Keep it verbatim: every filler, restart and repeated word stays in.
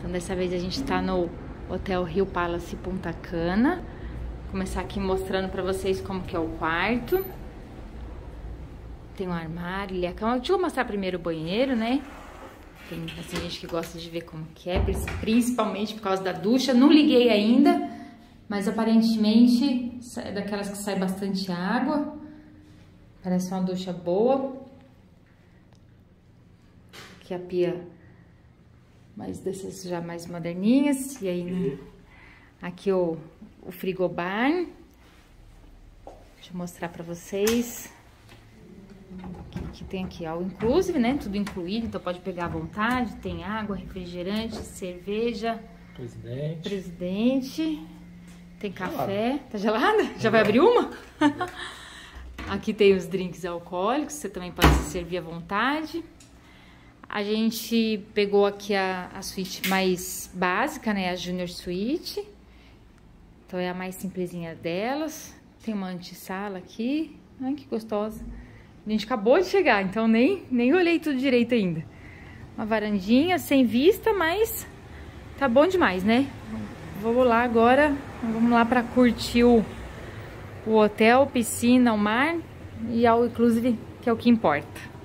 Então dessa vez a gente tá no Hotel Rio Palace Punta Cana. Vou começar aqui mostrando pra vocês como que é o quarto. Tem um armário e a cama. Deixa eu mostrar primeiro o banheiro, né? Tem assim, gente que gosta de ver como que é, principalmente por causa da ducha. Não liguei ainda, mas aparentemente é daquelas que sai bastante água. Parece uma ducha boa. Aqui a pia, mais dessas já mais moderninhas. E aí, aqui o, o frigobar. Deixa eu mostrar pra vocês. Que tem aqui, ó, o inclusive, né? Tudo incluído, então pode pegar à vontade. Tem água, refrigerante, cerveja. Presidente. Presidente. Tem café. Tá gelada? Já vai abrir uma? Aqui tem os drinks alcoólicos, você também pode se servir à vontade. A gente pegou aqui a, a suíte mais básica, né? A Junior Suite. Então é a mais simplesinha delas. Tem uma antessala aqui. Ai, que gostosa. A gente acabou de chegar, então nem, nem olhei tudo direito ainda. Uma varandinha sem vista, mas tá bom demais, né? Vou lá agora, vamos lá pra curtir o, o hotel, piscina, o mar e ao inclusive, que é o que importa.